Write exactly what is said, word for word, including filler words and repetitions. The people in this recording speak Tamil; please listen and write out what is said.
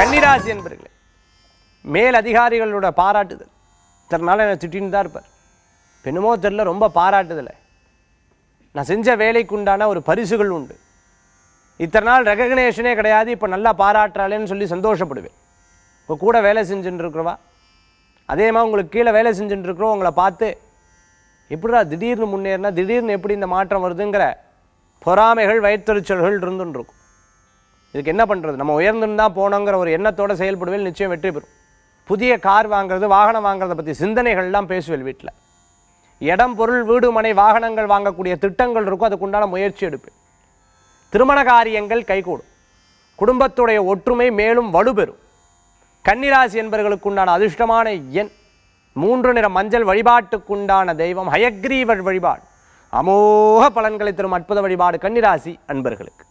கன்னிராசி என்பர்களே, மேல் அதிகாரிகளோட பாராட்டுதல். இத்தனை நாள் என்னை திட்டின்னு தான் இருப்பார், பெண்ணுமோ தெரில ரொம்ப பாராட்டுதலை. நான் செஞ்ச வேலைக்கு உண்டான ஒரு பரிசுகள் உண்டு. இத்தனை நாள் ரெகக்னேஷனே கிடையாது, இப்போ நல்லா பாராட்டுறாளேன்னு சொல்லி சந்தோஷப்படுவேன். இப்போ கூட வேலை செஞ்சுட்டு இருக்கிறவா, அதே மாதிரி உங்களுக்கு கீழே வேலை செஞ்சுட்டு இருக்கிறோம், உங்களை பார்த்து எப்படிடா திடீர்னு முன்னேறினா, திடீர்னு எப்படி இந்த மாற்றம் வருதுங்கிற பொறாமைகள் வயிற்றுச்சல்கள் இருந்துன்னு இருக்கும். இதுக்கு என்ன பண்ணுறது, நம்ம உயர்ந்துன்னு தான் போனோங்கிற ஒரு எண்ணத்தோடு செயல்படுவேல், நிச்சயம் வெற்றி பெறும். புதிய கார் வாங்குறது, வாகனம் வாங்குறதை பற்றி சிந்தனைகள்லாம் பேசுவேல். வீட்டில் இடம், பொருள், வீடு, மனை, வாகனங்கள் வாங்கக்கூடிய திட்டங்கள் இருக்கும், அதுக்குண்டான முயற்சி எடுப்பேன். திருமண காரியங்கள் கைகூடும். குடும்பத்துடைய ஒற்றுமை மேலும் வலுப்பெறும். கன்னிராசி என்பவர்களுக்குண்டான அதிர்ஷ்டமான எண் மூன்று நிற மஞ்சள். வழிபாட்டுக்குண்டான தெய்வம் ஹயக்ரீவர் வழிபாடு. அமோக பலன்களை தரும் அற்புத வழிபாடு கன்னிராசி அன்பர்களுக்கு.